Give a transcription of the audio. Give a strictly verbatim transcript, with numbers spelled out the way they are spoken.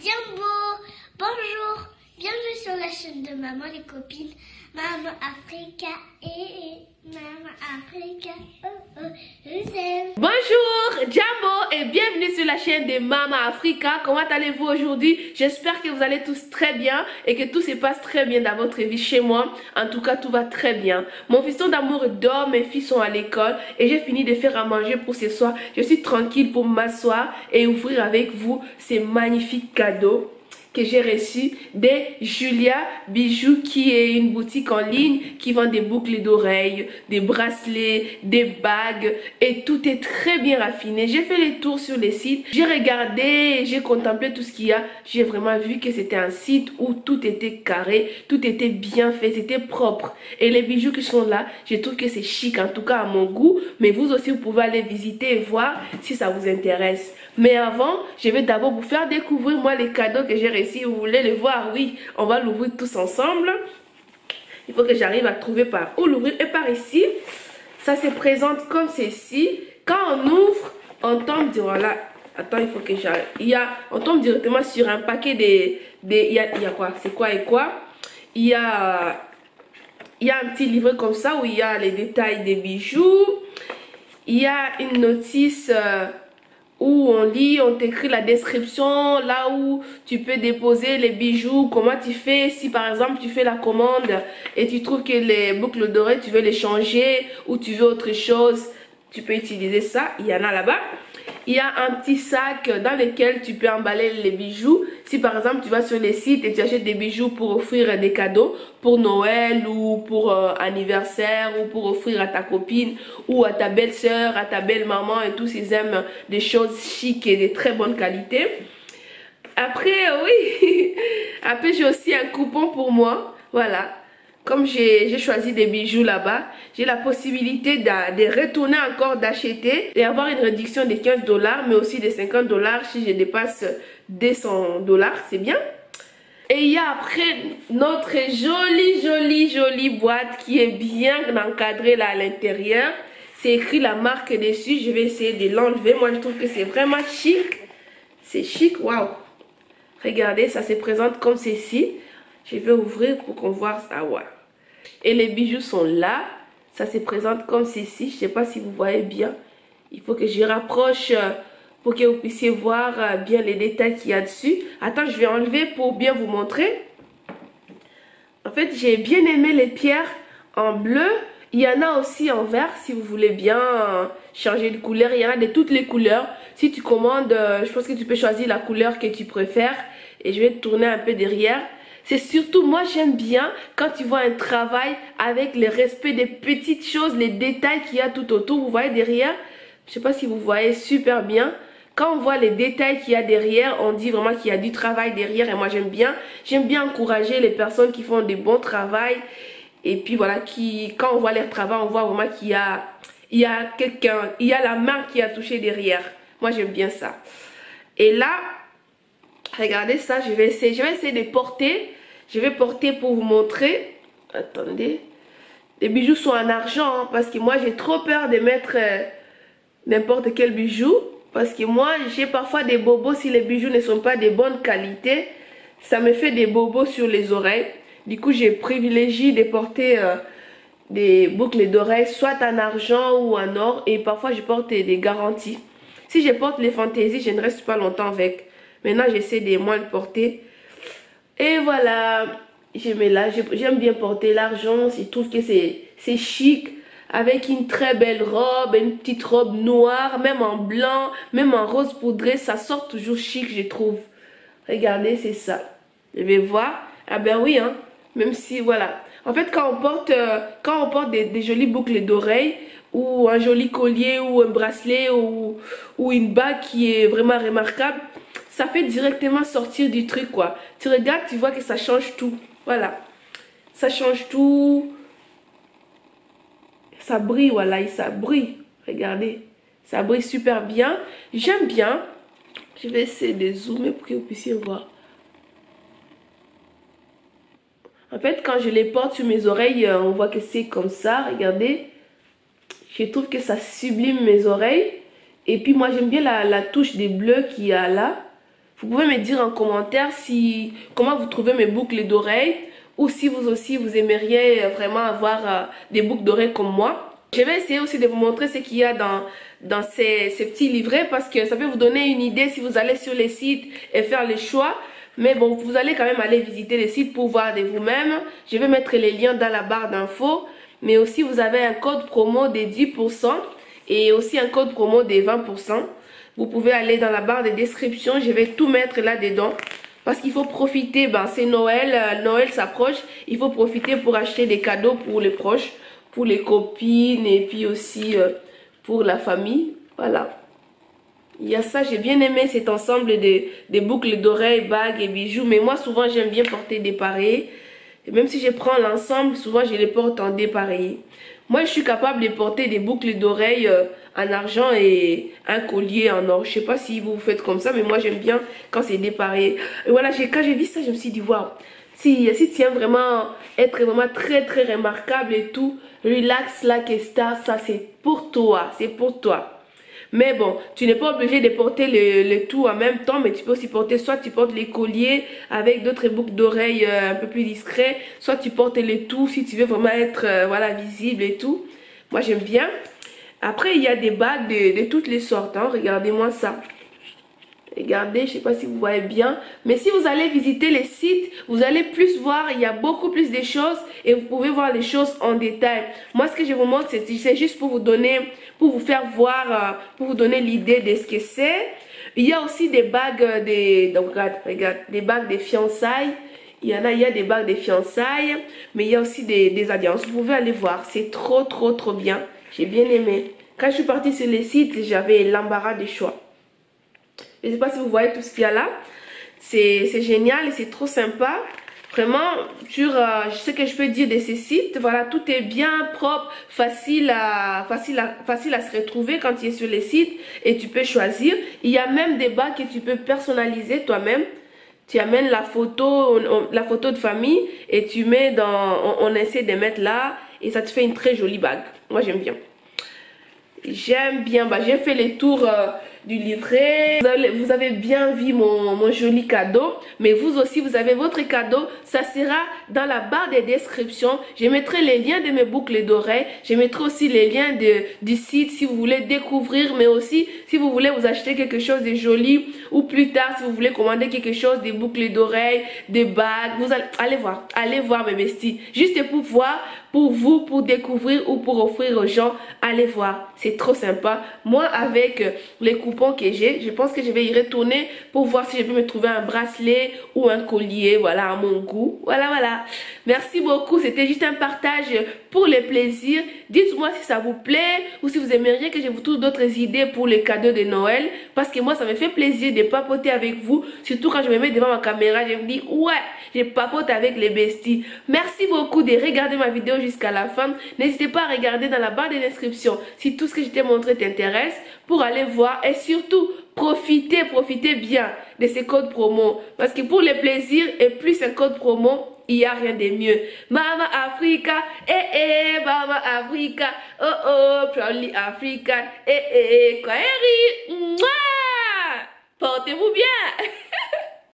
Jumbo, bonjour, bienvenue sur la chaîne de Maman les copines, Maman Africa et Maman Africa, oh oh, je vous aime. Bonjour Jumbo et bienvenue sur la chaîne de Maman Africa. Comment allez-vous aujourd'hui? J'espère que vous allez tous très bien et que tout se passe très bien dans votre vie chez moi. En tout cas, tout va très bien. Mon fiston d'amour dort, mes filles sont à l'école et j'ai fini de faire à manger pour ce soir. Je suis tranquille pour m'asseoir et ouvrir avec vous ces magnifiques cadeaux que j'ai reçu de Julia Bijoux, qui est une boutique en ligne qui vend des boucles d'oreilles, des bracelets, des bagues et tout est très bien raffiné. J'ai fait les tours sur les sites, j'ai regardé, j'ai contemplé tout ce qu'il y a. J'ai vraiment vu que c'était un site où tout était carré, tout était bien fait, c'était propre. Et les bijoux qui sont là, je trouve que c'est chic, en tout cas à mon goût. Mais vous aussi, vous pouvez aller visiter et voir si ça vous intéresse. Mais avant, je vais d'abord vous faire découvrir moi les cadeaux que j'ai reçus. Vous voulez les voir? Oui, on va l'ouvrir tous ensemble. Il faut que j'arrive à trouver par où l'ouvrir. Et par ici, ça se présente comme ceci. Quand on ouvre, on tombe sur voilà. Attends, il faut que j'arrive. Il y a, on tombe directement sur un paquet de, de il y a, il y a quoi? C'est quoi et quoi? Il y a, il y a un petit livre comme ça où il y a les détails des bijoux. Il y a une notice. Euh, où on lit, on t'écrit la description, là où tu peux déposer les bijoux, comment tu fais, si par exemple tu fais la commande et tu trouves que les boucles d'oreilles, tu veux les changer ou tu veux autre chose, tu peux utiliser ça, il y en a là-bas. Il y a un petit sac dans lequel tu peux emballer les bijoux. Si par exemple tu vas sur les sites et tu achètes des bijoux pour offrir des cadeaux pour Noël ou pour euh, anniversaire ou pour offrir à ta copine ou à ta belle-sœur, à ta belle-maman et tous ils aiment des choses chic et de très bonne qualité. Après oui, après j'ai aussi un coupon pour moi, voilà. Comme j'ai choisi des bijoux là-bas, j'ai la possibilité de, de retourner encore, d'acheter et avoir une réduction de quinze dollars, mais aussi de cinquante dollars si je dépasse deux cents dollars, c'est bien. Et il y a après notre jolie, jolie, jolie boîte qui est bien encadrée là à l'intérieur. C'est écrit la marque dessus, je vais essayer de l'enlever. Moi, je trouve que c'est vraiment chic. C'est chic, waouh. Regardez, ça se présente comme ceci. Je vais ouvrir pour qu'on voit ça. Ouais. Et les bijoux sont là. Ça se présente comme ceci. Je ne sais pas si vous voyez bien. Il faut que je rapproche pour que vous puissiez voir bien les détails qu'il y a dessus. Attends, je vais enlever pour bien vous montrer. En fait, j'ai bien aimé les pierres en bleu. Il y en a aussi en vert si vous voulez bien changer de couleur. Il y en a de toutes les couleurs. Si tu commandes, je pense que tu peux choisir la couleur que tu préfères. Et je vais tourner un peu derrière. C'est surtout, moi j'aime bien quand tu vois un travail avec le respect des petites choses, les détails qu'il y a tout autour. Vous voyez derrière, je ne sais pas si vous voyez super bien. Quand on voit les détails qu'il y a derrière, on dit vraiment qu'il y a du travail derrière. Et moi j'aime bien, j'aime bien encourager les personnes qui font des bons travails. Et puis voilà, qui, quand on voit leur travail, on voit vraiment qu'il y a, il y a quelqu'un, il y a la main qui a touché derrière. Moi j'aime bien ça. Et là, regardez ça, je vais essayer, je vais essayer de porter. Je vais porter pour vous montrer. Attendez. Les bijoux sont en argent hein, parce que moi j'ai trop peur de mettre euh, n'importe quel bijou. Parce que moi j'ai parfois des bobos si les bijoux ne sont pas de bonne qualité. Ça me fait des bobos sur les oreilles. Du coup j'ai privilégié de porter euh, des boucles d'oreilles soit en argent ou en or. Et parfois je porte des garanties. Si je porte les fantaisies, je ne reste pas longtemps avec. Maintenant, j'essaie de moins le porter. Et voilà, je mets là. J'aime bien porter l'argent. Je trouve que c'est chic. Avec une très belle robe, une petite robe noire, même en blanc, même en rose poudré. Ça sort toujours chic, je trouve. Regardez, c'est ça. Je vais voir. Ah ben oui, hein. Même si, voilà. En fait, quand on porte, euh, quand on porte des, des jolies boucles d'oreilles, ou un joli collier, ou un bracelet, ou, ou une bague qui est vraiment remarquable, ça fait directement sortir du truc quoi. Tu regardes, tu vois que ça change tout. Voilà. Ça change tout. Ça brille, voilà. Et ça brille. Regardez. Ça brille super bien. J'aime bien. Je vais essayer de zoomer pour que vous puissiez voir. En fait, quand je les porte sur mes oreilles, on voit que c'est comme ça. Regardez. Je trouve que ça sublime mes oreilles. Et puis moi, j'aime bien la, la touche des bleus qu'il y a là. Vous pouvez me dire en commentaire si comment vous trouvez mes boucles d'oreilles ou si vous aussi vous aimeriez vraiment avoir euh, des boucles d'oreilles comme moi. Je vais essayer aussi de vous montrer ce qu'il y a dans, dans ces, ces petits livrets parce que ça peut vous donner une idée si vous allez sur les sites et faire les choix. Mais bon, vous allez quand même aller visiter les sites pour voir de vous-même. Je vais mettre les liens dans la barre d'infos. Mais aussi, vous avez un code promo de dix pour cent et aussi un code promo de vingt pour cent. Vous pouvez aller dans la barre de description. Je vais tout mettre là-dedans. Parce qu'il faut profiter, ben, c'est Noël. Euh, Noël s'approche. Il faut profiter pour acheter des cadeaux pour les proches, pour les copines et puis aussi euh, pour la famille. Voilà. Il y a ça, j'ai bien aimé cet ensemble de, de boucles d'oreilles, bagues et bijoux. Mais moi, souvent, j'aime bien porter des pareils. Et même si je prends l'ensemble, souvent, je les porte en dépareillé. Moi, je suis capable de porter des boucles d'oreilles euh, en argent et un collier en or. Je sais pas si vous faites comme ça, mais moi, j'aime bien quand c'est dépareillé. Et voilà, quand j'ai vu ça, je me suis dit, waouh, si, si tu aimes vraiment être vraiment très, très remarquable et tout, Relax Like a Star, ça, c'est pour toi. C'est pour toi. Mais bon, tu n'es pas obligé de porter le, le tout en même temps, mais tu peux aussi porter, soit tu portes les colliers avec d'autres boucles d'oreilles euh, un peu plus discrets, soit tu portes le tout si tu veux vraiment être euh, voilà, visible et tout. Moi, j'aime bien. Après, il y a des bagues de, de toutes les sortes. Hein. Regardez-moi ça. Regardez, je sais pas si vous voyez bien. Mais si vous allez visiter les sites, vous allez plus voir, il y a beaucoup plus de choses et vous pouvez voir les choses en détail. Moi, ce que je vous montre, c'est juste pour vous donner, pour vous faire voir, euh, pour vous donner l'idée de ce que c'est. Il y a aussi des bagues, des, donc regarde, regarde, des bagues de fiançailles. Il y en a, il y a des bagues de fiançailles, mais il y a aussi des, des alliances. Vous pouvez aller voir, c'est trop, trop, trop bien. J'ai bien aimé. Quand je suis partie sur les sites, j'avais l'embarras des choix. Je ne sais pas si vous voyez tout ce qu'il y a là. C'est génial et c'est trop sympa. Vraiment, sur euh, ce que je peux dire de ces sites, voilà, tout est bien propre, facile à, facile, à, facile à se retrouver quand tu es sur les sites et tu peux choisir. Il y a même des bagues que tu peux personnaliser toi-même. Tu amènes la photo, on, on, la photo de famille et tu mets dans, on, on essaie de mettre là et ça te fait une très jolie bague. Moi, j'aime bien. J'aime bien, bah, j'ai fait les tours euh, du livret. Vous avez, vous avez bien vu mon, mon joli cadeau. Mais vous aussi, vous avez votre cadeau. Ça sera dans la barre des descriptions. Je mettrai les liens de mes boucles d'oreilles. Je mettrai aussi les liens de, du site si vous voulez découvrir. Mais aussi, si vous voulez vous acheter quelque chose de joli. Ou plus tard, si vous voulez commander quelque chose, des boucles d'oreilles, des bagues. Vous allez, allez voir, allez voir mes besties. Juste pour voir, pour vous, pour découvrir ou pour offrir aux gens. Allez voir, c'est trop sympa. Moi, avec les coupons que j'ai, je pense que je vais y retourner pour voir si je peux me trouver un bracelet ou un collier, voilà, à mon goût. Voilà, voilà. Merci beaucoup. C'était juste un partage pour le plaisir. Dites-moi si ça vous plaît ou si vous aimeriez que je vous trouve d'autres idées pour les cadeaux de Noël. Parce que moi, ça me fait plaisir de papoter avec vous. Surtout quand je me mets devant ma caméra, je me dis, ouais, je papote avec les besties. Merci beaucoup de regarder ma vidéo jusqu'à la fin. N'hésitez pas à regarder dans la barre de description si tout ce que je t'ai montré t'intéresse pour aller voir et surtout profitez, profitez bien de ces codes promo parce que pour le plaisir et plus un code promo, il n'y a rien de mieux. Mama Africa, eh eh, Mama Africa, oh oh, proudly African, eh eh, Kwaheri, mouah, portez-vous bien.